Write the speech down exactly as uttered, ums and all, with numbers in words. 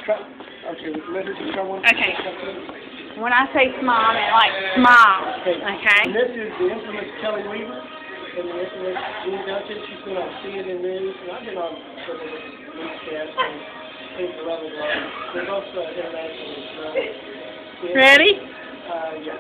Okay, let her just try one. Okay. When I say smile, I mean like smile. Okay. Okay. And this is the infamous Kelly Weaver, and the infamous Jean Duncan. She's been on C N N News, and I've been on several different newscasts and things around the globe. They're both uh, international. Uh, Ready? Uh, yeah.